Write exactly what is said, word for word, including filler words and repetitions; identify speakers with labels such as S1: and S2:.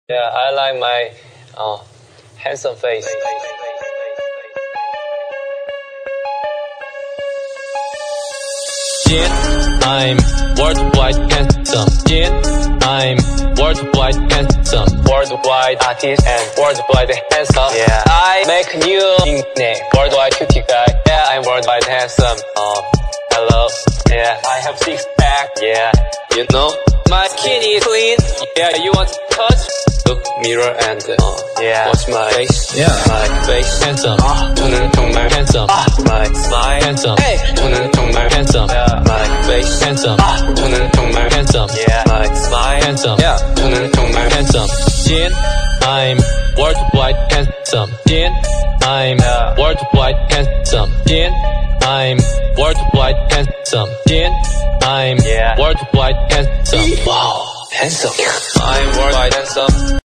S1: Yeah, I like my uh, handsome face. Jin, I'm worldwide handsome. Jin, I'm worldwide handsome. Worldwide artist and worldwide handsome. Yeah, I make a new nickname. Worldwide cutie guy. Yeah, I'm worldwide handsome. Oh, hello. Yeah, I have six pack. Yeah, you know my skin is clean. Yeah, you want to touch? Look mirror and uh, yeah, watch my face. Yeah, my face handsome. 아, 저는 정말 handsome. 아, my smile handsome. Hey, 저는 정말 handsome. Yeah, my face handsome. 아, 저는 정말 handsome. Yeah, my smile handsome. Yeah, 저는 정말 handsome. Jin, I'm worldwide handsome. Jin, I'm yeah. worldwide handsome. Jin, I'm worldwide handsome. Jin, I'm yeah. worldwide handsome. Wow, handsome. I'm worldwide handsome.